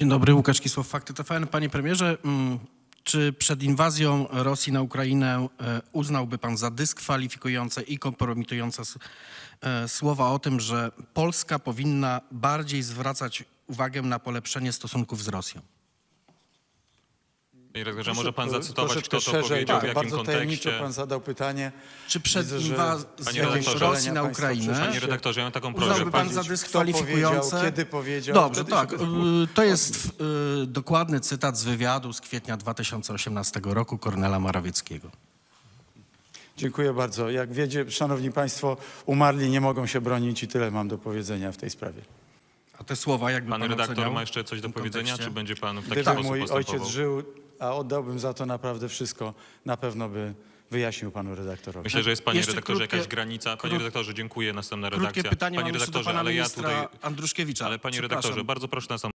Dzień dobry, Łukasz Kisłow, Fakty TVN. Panie premierze, czy przed inwazją Rosji na Ukrainę uznałby pan za dyskwalifikujące i kompromitujące słowa o tym, że Polska powinna bardziej zwracać uwagę na polepszenie stosunków z Rosją? Panie redaktorze, może pan zacytować, kto to szerzej, powiedział, w jakim bardzo tajemniczo kontekście? pan zadał pytanie. Czy przed Widzę, że inwazją Rosji na Ukrainę Panie redaktorze, ja mam taką prośbę. uznałby pan za dyskwalifikujące? Kto powiedział, kiedy powiedział? Dobrze, tak. To jest dokładny cytat z wywiadu z kwietnia 2018 roku Kornela Morawieckiego. Dziękuję bardzo. Jak wiecie, szanowni państwo, umarli nie mogą się bronić i tyle mam do powiedzenia w tej sprawie. A te słowa jakby Pan redaktor oceniał ma jeszcze coś do w tym powiedzenia, kontekście? czy będzie pan w taki Gdyby sposób mój postępował? ojciec żył, a oddałbym za to naprawdę wszystko, na pewno by wyjaśnił panu redaktorowi. Myślę, że jest, panie Jeszcze redaktorze, jakaś krótkie- granica. Panie redaktorze, dziękuję, następna redakcja. Krótkie pytanie Panie mam jeszcze do redaktorze, pana ale ja ministra tutaj... Andruszkiewicza. Ale panie Przepraszam. redaktorze, bardzo proszę nas